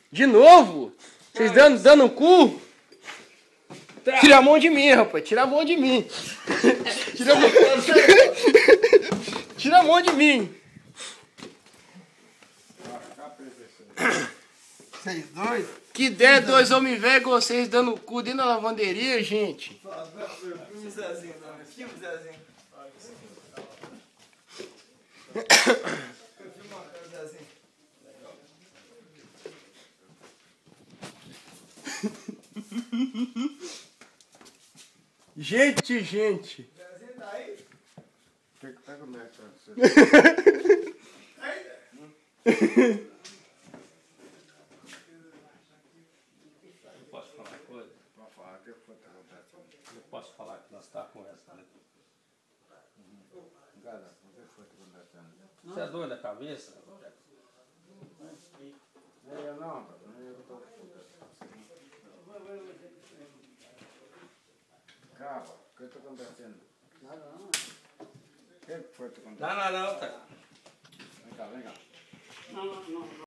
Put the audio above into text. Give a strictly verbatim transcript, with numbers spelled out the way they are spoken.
De novo? Vocês dando, dando o cu? Tira a mão de mim, rapaz. Tira a mão de mim. Tira a mão, Tira a mão de mim. Vocês dois? Que ideia, dois homens velhos com vocês dando o cu dentro da lavanderia, gente. Filme Zezinho, não. Filme Zezinho. Zezinho. Gente, gente. Zezinho tá aí? Pega o médico pra você. Posso falar uma coisa? Pode falar, que foi que aconteceu. Eu posso falar que nós estamos conversando aqui. Engana, o que foi que aconteceu? Você é doido da cabeça? Não, eu não, eu tô... Cava, o que está acontecendo? Nada não. O que foi que aconteceu? Não, não, não, tá. Vem cá, vem cá. Não, não, não.